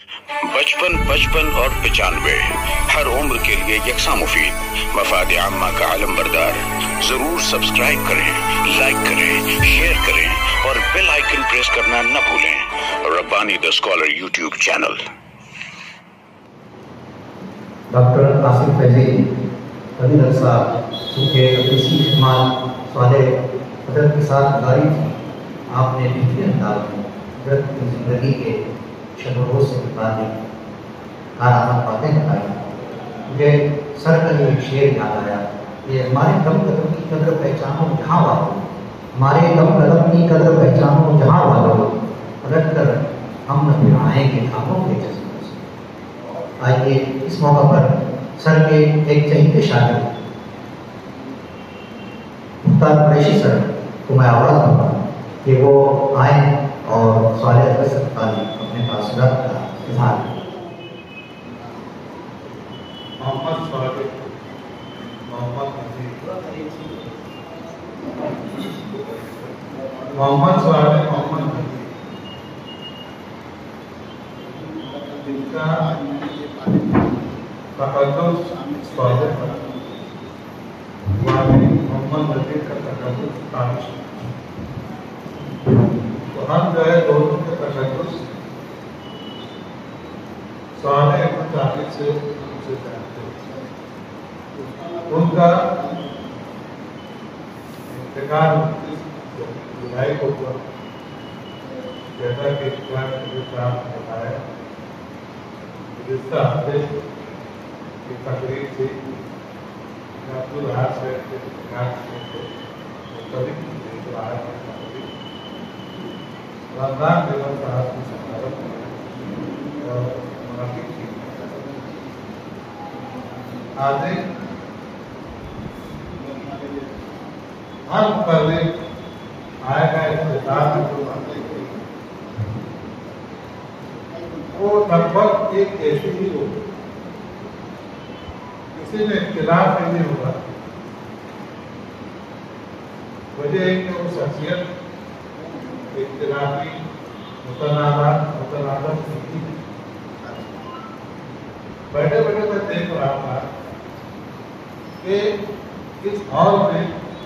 बचपन 55 और 95 हर उम्र के लिए यकसा मुफीद, मफाद आम्मा का आलम बरदार। जरूर सब्सक्राइब करें, लाइक करें, शेयर करें और बेल आइकन प्रेस करना न भूलें। Rabbani the scholar YouTube channel. Doctor Asif Faizi Ravindra साहब उनके तदरीसी खिदमत स्वाले हजरत के साथ जारी थी। आपने बेहतरीन अंदाज में हजरत की ज़िंदगी के शब-ओ-रोज़ से मुताबिक कारआमद बातें बताई। मुझे सर का एक शेर याद आया कि हमारे दम कदम की कदर पहचानो जहाँ वालों, हमारे दम कदम की कदर पहचानो जहाँ वालों, पलट कर हम न फिर आएंगे खामों के जज्बे से। आइए इस मौका पर सर के एक चहेते शागिर्द मुख्तार कुरैशी सर को मैं आवाज़ दूँगा कि वो आए और सवाल अपने तासुरात का इजहार करें। मोहम्मद स्वागत, मोहम्मद जिनका तकद्दुस स्वागत मोहम्मद नजीर का तकद्दुस तारीफ। तो हम जो है दोनों के तकद्दुस सारे तारीफ से उनसे जानते हैं। उनका इंतकाल 29 जुलाई को हुआ, जैसा कि साहब ने बताया। गुज़िश्ता हफ्ते की तकरीर थी अब्दुल हाद से रमजान दिवस साहब की सफारत और मुनाफिक की आज हर मुकर्रिर आएगा इख्तिताम वो लगभग एक ऐसी ही होगी, किसी में इख्तिलाफ नहीं होगा। वजह है कि वो शख्सियत इख्तिलाफी मुतनाज़ा नहीं। बैठे बैठे मैं देख रहा था कि इस हॉल में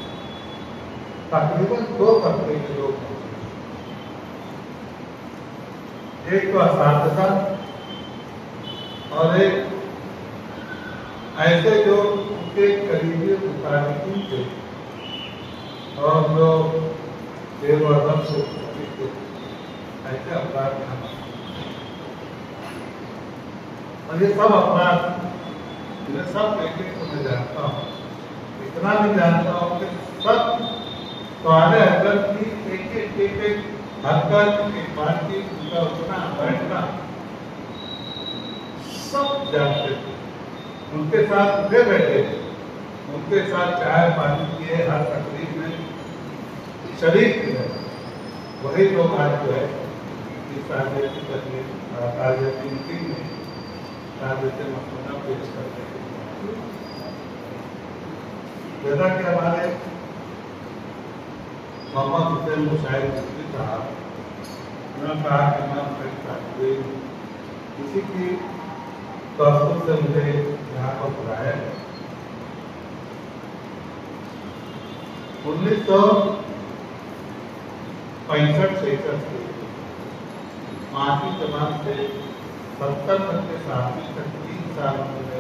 तकरीबन 2 तबके के लोग हैं। एक तो असातिज़ा और एक ऐसे जो उनके करीबी मुतालिकीन थे और जो देर व अदब से थे, ऐसे अफराद यहाँ। और ये सब अफराद जिन्हें सब एक को मैं जानता हूँ, इतना भी जानता हूँ कि सब सवाले हज़रत की एक हरकत, एक बात की, उनका उठना बैठना सब जानते थे। उनके साथ उठे बैठे, उनके साथ चाय पानी किए, हर तकलीफ में शरीक थे। वही लोग आज जो है इस ताज़ियती तकलीफ ताज़ियती मीटिंग में ताज़ियती मसला पेश करते हैं। जैसा कि हमारे मोहम्मद हुसैन मुशाहिद मुफ्ती साहब उन्होंने कहा कि मैं किसी की तवज्जो से मुझे यहाँ पर बुलाया है। 1965-66 के 5वीं जमात से 70 तक के 7वीं तक 3 साल में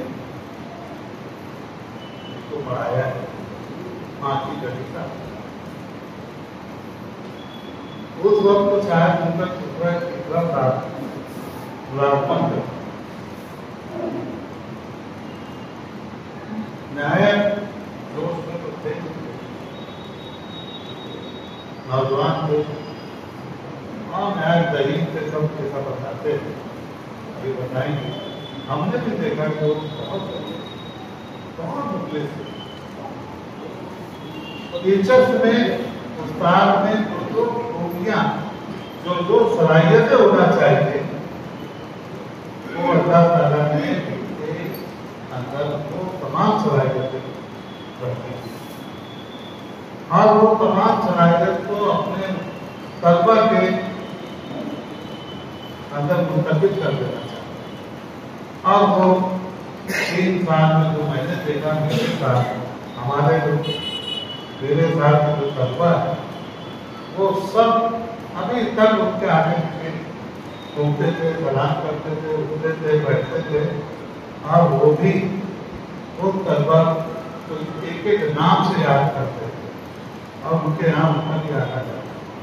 इसको पढ़ाया है। 5वीं कक्षा उस वक्त तो शायद उनका कितना था मुलाजमत न्यायिक जोश में तो थे, नौजवान थे और न्यायिक दलील से सब के सब बताते थे। अभी बताएंगे, हमने भी देखा कि वो बहुत मुखलिस थे। टीचर्स में, उस्ताद में जो खूबियाँ, जो सलाहियतें होना चाहिए, वो अल्लाह ताला ने अंदर वो तमाम सलाहियतें रखी हैं। और वो तमाम सलाहियत को अपने तलबा के अंदर मुंतकिल कर देना चाहता। और वो 3 साल में जो मैंने देखा मेरे साथ, हमारे जो मेरे साथ जो तलबा है वो सब अभी तक उनके आगे पीछे घूमते थे, सलाम करते थे, उठते थे, बैठते थे। और वो भी उन तलबा को एक एक नाम से याद करते थे और उनके यहाँ उनका भी आना जाता।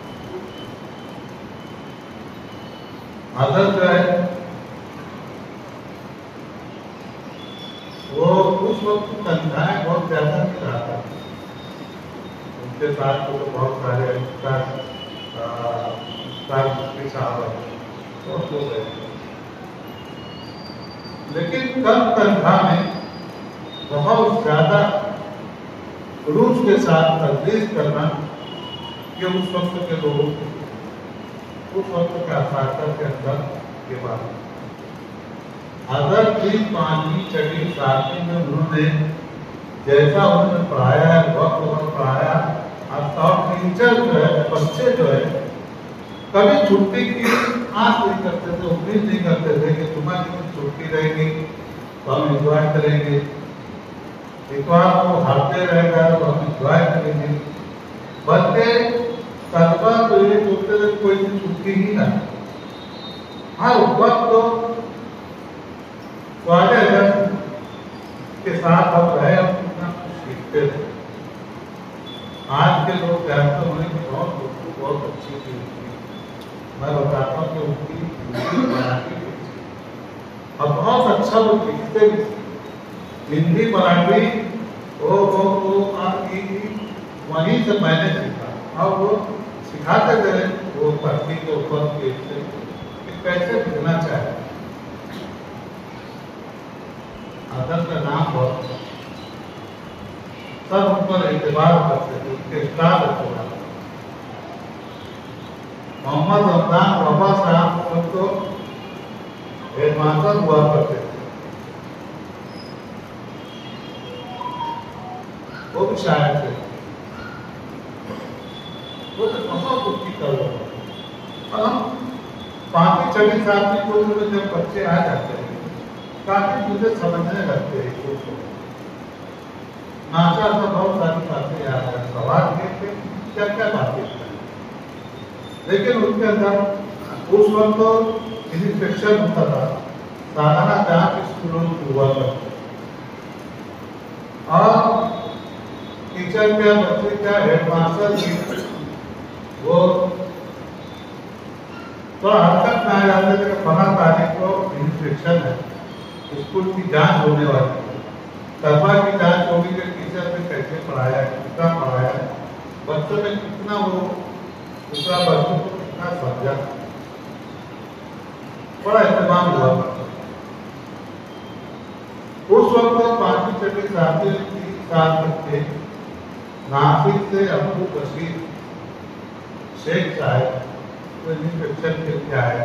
हजरत जो है वो उस वक्त तनख्वाहें बहुत ज्यादा नहीं रहा था। उनके साथ तो बहुत सारे साहब हो गए, लेकिन कम तनख्वाह में बहुत ज्यादा रूस के साथ तदरीस करना ये उस वक्त के लोगों को, उस वक्त के असातिज़ा के अंदर के बाद अगर 5वीं 6वीं 7वीं में उन्होंने जैसा उन्होंने पढ़ाया है, वक्त पर पढ़ाया, और टीचर जो है, बच्चे जो है कभी छुट्टी की आस नहीं करते थे, उम्मीद नहीं करते थे कि तुम्हारे दिन छुट्टी रहेगी तो हम एंजॉय करेंगे, इतवार को हफ्ते रहेगा तो हम एंजॉय करेंगे। बल्कि तलबा तो ये सोचते थे कोई दिन छुट्टी ही ना, हर वक्त तो के साथ हम रहे, हम कितना कुछ सीखते थे। आज के लोग कहते हैं कि बहुत अच्छी थी, मैं बताता हूँ कि उनकी मराठी अब बहुत अच्छा वो लिखते भी, हिंदी मराठी वो वहीं से मैंने सीखा और वो सिखाते थे, वो पढ़ती के ऊपर कैसे लिखना चाहिए। आदम का नाम बहुत सब उन पर एतबार करते थे, उनके स्टाफ एतबार। मोहम्मद रमजान बाबा साहब तो हेडमास्टर हुआ करते थे, वो भी शायर थे, वो तो बहुत कुछ कर रहे थे। और हम 5वीं 6वीं 7वीं को जब बच्चे आ जाते हैं काफी मुझे समझने लगते हैं को नाचा तो बहुत सारी बातें याद है, सवाल ये थे क्या क्या बातें करें, लेकिन उसके अंदर उस वक्त तो इंस्पेक्शन होता था, सालाना जांच स्कूलों में हुआ करते और टीचर क्या बच्चे क्या हेडमास्टर की वो थोड़ा हरकत में आ जाते थे कि 15 तारीख को इंस्पेक्शन है, स्कूल की जांच होने वाली है, तलबा की जांच होगी कि टीचर ने कैसे पढ़ाया है, कितना पढ़ाया है, बच्चों ने कितना वो दूसरा बच्चों को कितना समझा, बड़ा इस्तेमाल हुआ। उस वक्त 5वीं 6वीं 7वीं साल तक के नासिक से अब्दुल बशीर शेख साहब तो इंस्पेक्शन के लिए आए।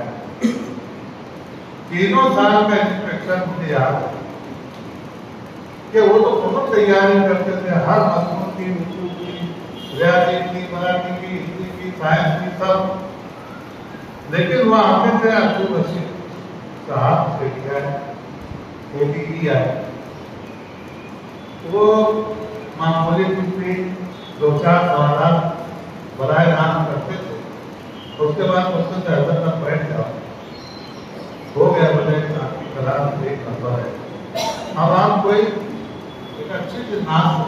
तीनों साल का इंस्पेक्शन मुझे याद है कि वो तो बहुत तैयारी करते थे, हर मजमून की, उर्दू की, रियाजी की, मराठी की, हिंदी की, साइंस की, सब। लेकिन वह आते थे अब्दुल बशीर साहब से किया है, ODE आए, वो मामूली कुछ 2-4 सवाल बराए राम करते थे, उसके बाद उसमें से हजरत तक बैठ जाओ, हो गया बोले आपकी कलाम 1 नंबर है। अब आप कोई एक अच्छी सी नाच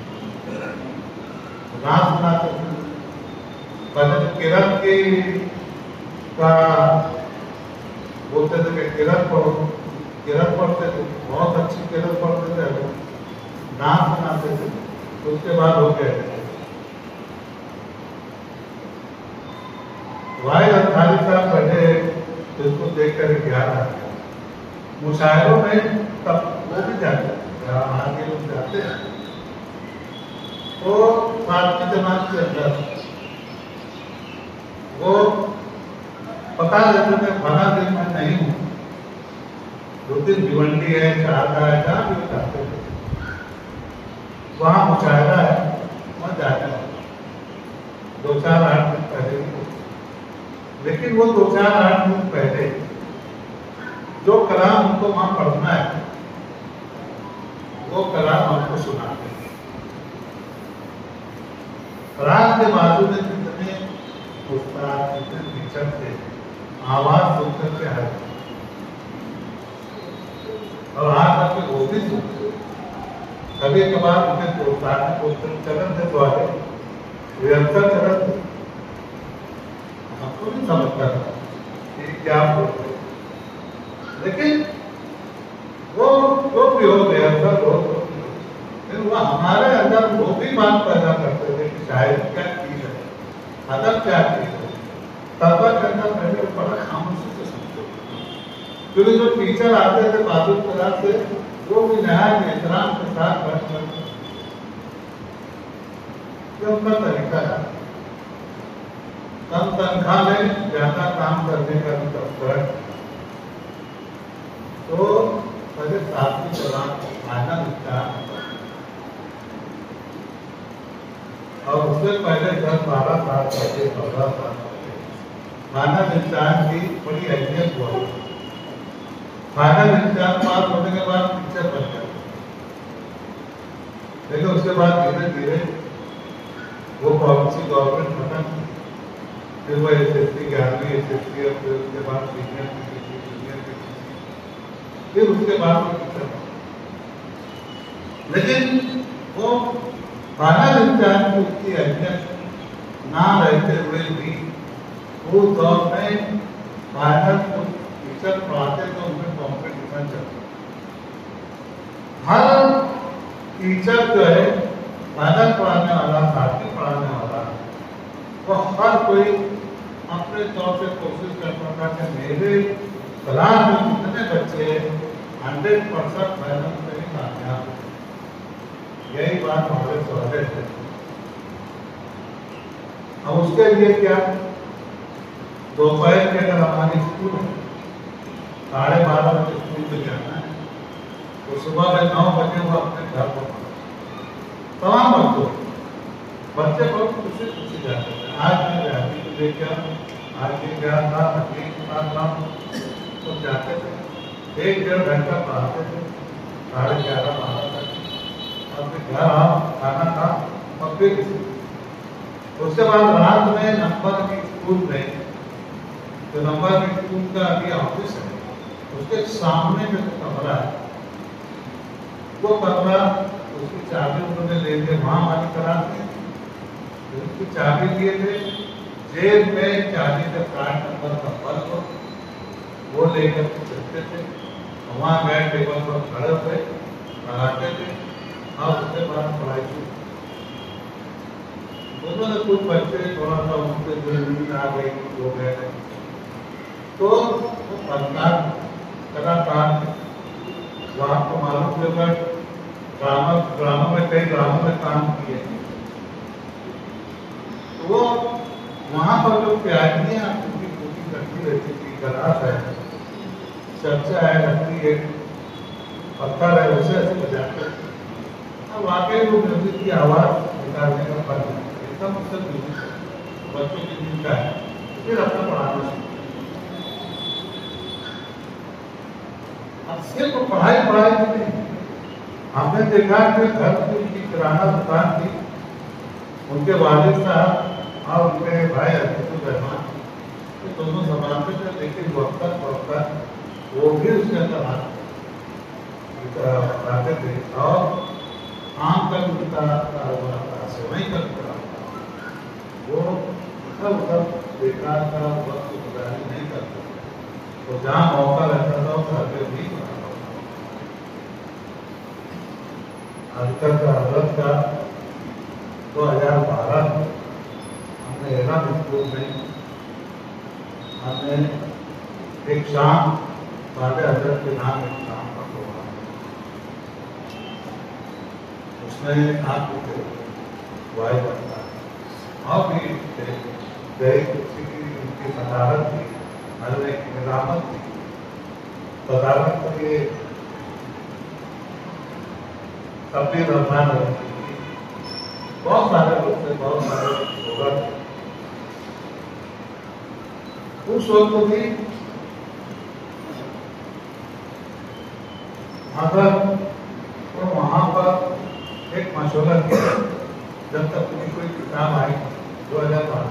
सुनाते थे, भजन किरण की का बोलते थे कि किरण पढ़ो, किरण पढ़ते थे, बहुत अच्छी किरण पढ़ते थे, नाच सुनाते थे, उसके बाद हो गए वाहिद अंसारी साहब बैठे, जिसको देख कर ध्यान आ गया। मुशायरों में तब वो भी जाते हैं, आगे लोग जाते हैं, तो 7वीं जमात के अंदर वो बता देते थे फला दिन में नहीं हूँ, 2 दिन भिवंडी है, 4 का है, जहाँ भी जाते थे वहाँ मुशायरा है, वहाँ जाते हैं 2-4 8 दिन पहले। लेकिन वो 2-4 8 दिन पहले जो कलाम हमको वहां पढ़ना है वो कलाम हमको सुनाते हैं। कुरान के बाजू में कितने उस्ताद कितने टीचर थे, आवाज सुनकर के हर और आज तक के वो भी सुनते। कभी कभार उनके प्रोत्साहन को चलन थे तो आगे निरंतर चलन थे, हमको नहीं समझता था कि क्या बोलते, लेकिन वो जो भी हो निरंतर हो, लेकिन वो हमारे अंदर वो भी बात पैदा करते थे कि शायद क्या चीज है, अदब क्या चीज है, तब करना पहले बड़ा खामोशी से समझो। क्योंकि जो टीचर आते थे बहादुर क्लास से, वो भी नहायत एहतराम के साथ बैठकर उनका तरीका है। कम तनख्वाह में ज्यादा काम करने का भी तस्कर, तो पहले सातवीं जवान आना मिलता और उससे पहले 10-12 साल पहले 15 साल पहले मानव विज्ञान की बड़ी अहमियत हुआ। मानव विज्ञान पास होने के बाद टीचर बन गया, लेकिन उसके बाद धीरे धीरे वो पॉलिसी गवर्नमेंट खत्म की, फिर वो एसएससी 11वीं एसएससी और फिर उसके बाद सीनियर फिर उसके बाद वो टीचर। लेकिन वो मानव विज्ञान की उसकी अहमियत ना रहते हुए भी उस दौर में मानव टीचर पढ़ाते तो उनमें कॉम्पिटिशन चलता। हर टीचर जो है मानव पढ़ाने वाला, साथी पढ़ाने वाला, वो हर कोई अपने तौर से कोशिश करता था कि मेरे क्लास में कितने बच्चे 100% मेहनत में ही कामयाब। यही बात हमारे स्वागत है। अब उसके लिए क्या, दोपहर के अगर हमारी स्कूल है 12:30 बजे स्कूल में जाना है, तो सुबह में 9 बजे वो अपने घर पर तमाम बच्चे बहुत खुशी खुशी जाते थे। आज मैं रहती तो देखा, आज ये क्या था, तो जाते थे, 1-1.5 घंटा पढ़ाते थे, 11:30-12 तक, और फिर घर आओ, खाना खा और फिर उसके बाद रात में नंबर की स्कूल में, जो नंबर की स्कूल का अभी ऑफिस है, उसके सामने में कमरा है, वो कमरा उसकी चाबी उन्होंने ले ली, वहां हमारी क्लास में उसकी चाबी दिए थे, जेब में चाबी का कार्ड नंबर का पल वो लेकर चलते थे, वहां गए टेबल पर खड़े हुए लगाते थे और उसके बाद पढ़ाई शुरू। उन्होंने कुछ बच्चे थोड़ा सा उनके जो नींद आ गई हो गए, तो वो फनकार कलाकार वो आपको मालूम होगा, ड्रामा में कई ड्रामों में काम किए, तो वो वहां पर जो प्यारियां उनकी पूरी करती रहती थी, गलास है, चर्चा है, लकड़ी एक पत्थर है, उसे ऐसे बजाते और वाकई वो म्यूजिक की आवाज निकालने का फल है, एकदम उससे म्यूजिक बच्चों की नींद का है। फिर अपना पढ़ाना शुरू, अब सिर्फ पढ़ाई नहीं, हमने देखा कि घर की उनकी किराना दुकान थी, उनके वालिद साहब और उनके भाई अब्दुल रहमान, ये दोनों संभालते थे, लेकिन वक्त वो भी उसके अंदर आते थे और आम का उनका कारोबार था, सेवाई का कारोबार, वो इधर उधर बेकार का वक्त गुजारी नहीं करते, तो जहाँ मौका रहता था उस घर भी अधिकतर हजरत का 2012 हमने एलान स्कूल में हमने एक शाम बाबे हजरत के नाम एक शाम का प्रोग्राम, उसमें आपको वाई बनता है और भी उनकी सदारत थी, हर एक निजामत थी, सदारत के लिए तब भी रमजान बहुत सारे लोग थे, बहुत सारे लोग थे। उस वक्त भी मगर तो वहाँ पर एक मशवरा किया, जब तक कोई किताब आई 2012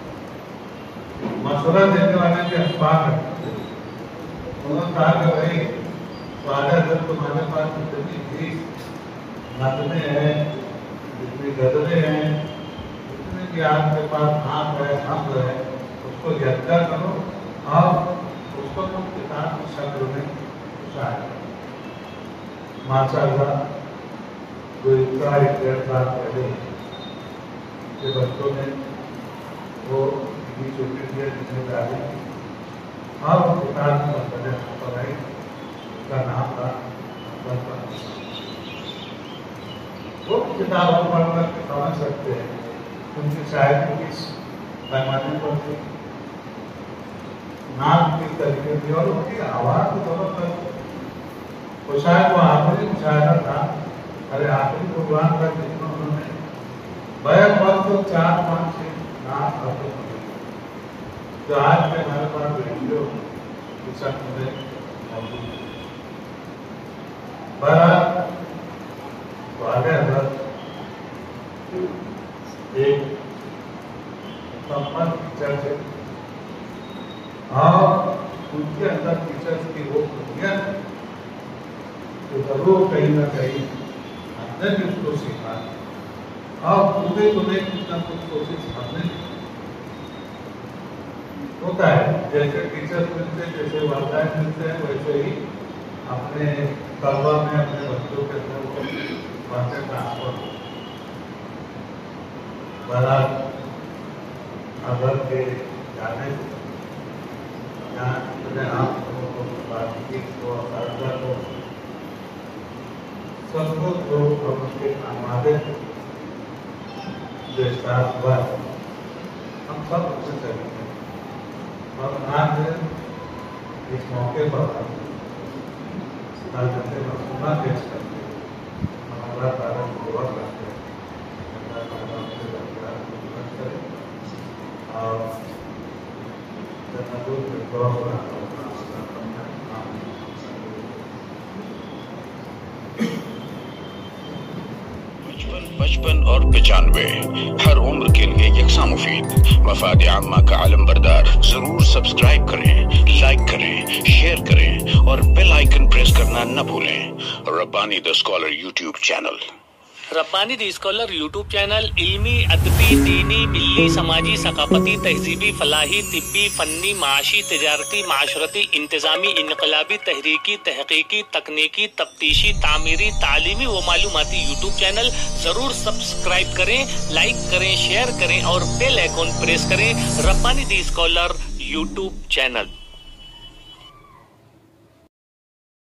मशवरा देने वाले के अखबार उन्होंने कहा कि भाई वादा जब तुम्हारे पास जितनी भी नदमें हैं, जितनी गजलें हैं, जितने भी आपके पास हाथ है हक है, उसको यद्दा करो और उसको तुम किताब की शक्ल में शायद माशाअल्लाह कोई 1.5 साल पहले के बच्चों ने वो छोटी सी जिम्मेदारी और वो किताब की मसले पढ़ाई, उसका नाम था वो किताब पढ़ कर समझ सकते हैं उनकी शायद किस पैमाने पर थी, नाम किस तरीके की और उनकी आवाज़ की जबरदस्त, तो शायद वो आखिरी मुशायरा था। अरे आखिरी प्रोग्राम का जितना उन्होंने बैक वक्त तो 4-5 नाम करते थे, जो आज के हमारे पास वीडियो शक्ल में मौजूद है। बहरहाल तो आगे हजरत एक संपन्न टीचर थे और उनके अंदर टीचर्स की वो खूबियाँ तो जरूर कहीं ना कहीं हमने भी उसको सीखा और पूरे तुम्हें कुछ ना कुछ कोशिश हमने होता है। जैसे टीचर्स मिलते, जैसे वालदैन मिलते हैं, वैसे ही अपने तलबा में अपने बच्चों के अंदर बातें ट्रांसफर हो। बहरहाल अगर के जाने यहाँ अपने आप को बातचीत को साझा को सबको जो उनके आमादे जो स्टाफ हुआ हम सब उससे सहमत हैं और आज इस मौके पर जैसे मसूना पेश करते हैं, हम अल्लाह ताला को दुआ करते हैं, अल्लाह ताला उनके दरबार को मदद करे और जन्नतुल फिरदौस में पचपन और 95 हर उम्र के लिए यकसा मुफीद। मफाद आम्मा का आलम बरदार। जरूर सब्सक्राइब करें, लाइक करें, शेयर करें और बेल आइकन प्रेस करना न भूलें। Rabbani the scholar YouTube channel. Rabbani the scholar YouTube channel इल्मी, अदबी, दीनी, मिल्ली, समाजी, सकाफती, तहजीबी, फलाही, तिब्बी, फन्नी, माशी, तिजारती, माशरती, इंतजामी, इनकलाबी, तहरीकी, तहकीकी, तकनीकी, तफ्तीशी, तामीरी, तालीमी व मालूमाती यूट्यूब चैनल जरूर सब्सक्राइब करें, लाइक करें, शेयर करें और बेल आइकन प्रेस करें। Rabbani the scholar YouTube channel.